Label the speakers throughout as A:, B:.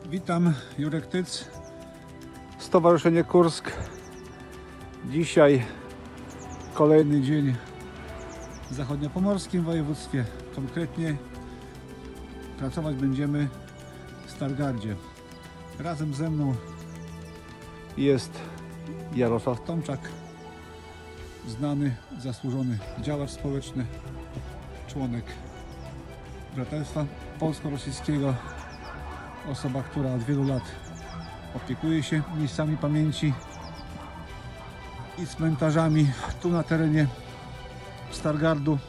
A: Witam, Jurek Tyc, Stowarzyszenie Kursk. Dzisiaj kolejny dzień w zachodniopomorskim województwie. Konkretnie pracować będziemy w Stargardzie. Razem ze mną jest Jarosław Tomczak, znany, zasłużony działacz społeczny, członek Braterstwa Polsko-Rosyjskiego, osoba, która od wielu lat opiekuje się miejscami pamięci i cmentarzami tu na terenie Stargardu.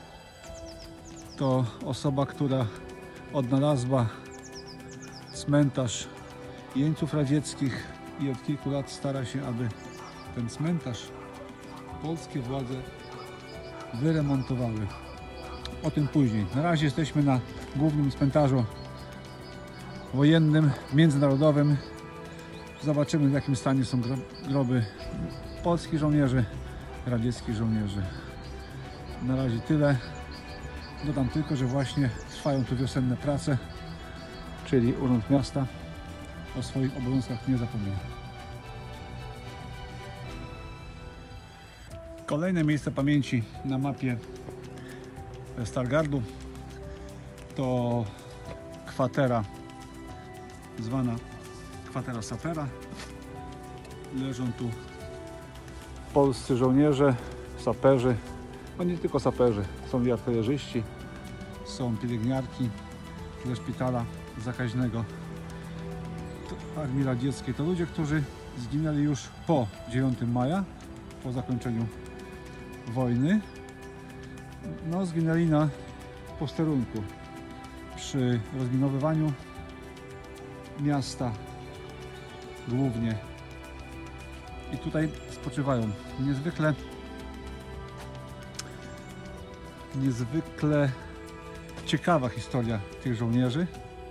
A: To osoba, która odnalazła cmentarz jeńców radzieckich i od kilku lat stara się, aby ten cmentarz polskie władze wyremontowały. O tym później. Na razie jesteśmy na głównym cmentarzu wojennym, międzynarodowym. Zobaczymy, w jakim stanie są groby polskich żołnierzy, radzieckich żołnierzy. Na razie tyle. Dodam tylko, że właśnie trwają tu wiosenne prace, czyli Urząd Miasta o swoich obowiązkach nie zapomina. Kolejne miejsce pamięci na mapie Stargardu to kwatera zwana kwatera sapera. Leżą tu polscy żołnierze, saperzy, no nie tylko saperzy, są i artylerzyści, są pielęgniarki ze szpitala zakaźnego Armii Radzieckiej. To ludzie, którzy zginęli już po 9 maja, po zakończeniu wojny. No, zginęli na posterunku przy rozminowywaniu miasta głównie. I tutaj spoczywają. Niezwykle ciekawa historia tych żołnierzy.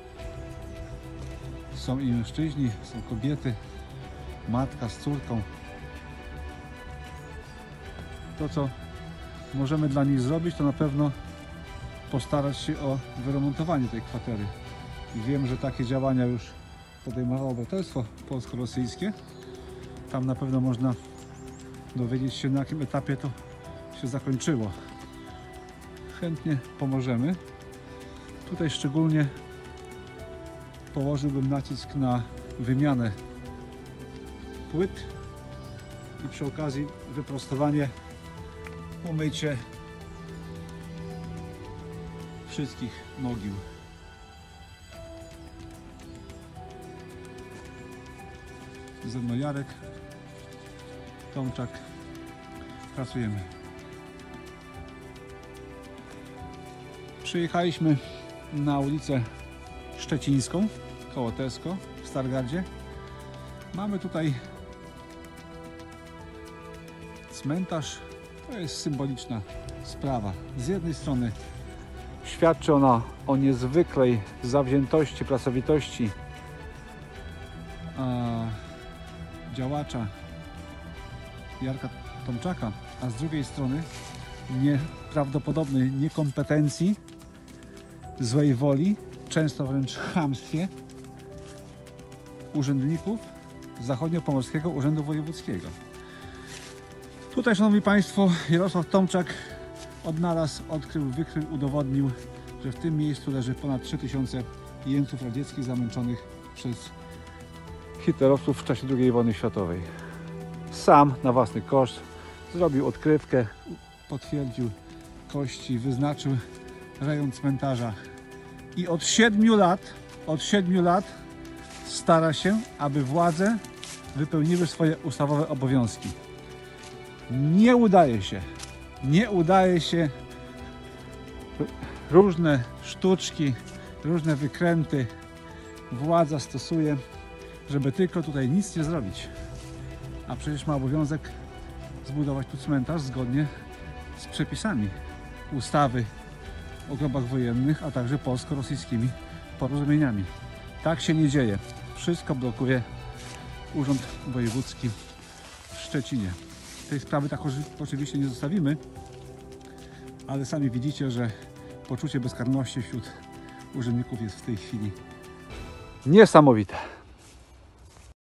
A: Są i mężczyźni, są kobiety, matka z córką. To, co możemy dla nich zrobić, to na pewno postarać się o wyremontowanie tej kwatery. I wiem, że takie działania już podejmowało Braterstwo Polsko-Rosyjskie. Tam na pewno można dowiedzieć się, na jakim etapie to się zakończyło. Chętnie pomożemy. Tutaj szczególnie położyłbym nacisk na wymianę płyt i przy okazji wyprostowanie, umycie wszystkich mogił. Ze mną Jarek Tomczak. Pracujemy. Przyjechaliśmy na ulicę Szczecińską, koło Tesco w Stargardzie. Mamy tutaj cmentarz. To jest symboliczna sprawa. Z jednej strony świadczy ona o niezwykłej zawziętości, pracowitości działacza Jarka Tomczaka, a z drugiej strony nieprawdopodobnej niekompetencji, złej woli, często wręcz chamstwie urzędników Zachodniopomorskiego Urzędu Wojewódzkiego. Tutaj, szanowni państwo, Jarosław Tomczak odkrył, wykrył, udowodnił, że w tym miejscu leży ponad 3000 jeńców radzieckich zamęczonych przez hitlerowców w czasie II wojny światowej. Sam na własny koszt zrobił odkrywkę, potwierdził kości, wyznaczył rejon cmentarza i od 7 lat stara się, aby władze wypełniły swoje ustawowe obowiązki. Nie udaje się. Różne sztuczki, różne wykręty władza stosuje, żeby tylko tutaj nic nie zrobić. A przecież ma obowiązek zbudować tu cmentarz zgodnie z przepisami ustawy o grobach wojennych, a także polsko-rosyjskimi porozumieniami. Tak się nie dzieje. Wszystko blokuje Urząd Wojewódzki w Szczecinie. Tej sprawy tak oczywiście nie zostawimy, ale sami widzicie, że poczucie bezkarności wśród urzędników jest w tej chwili Niesamowite.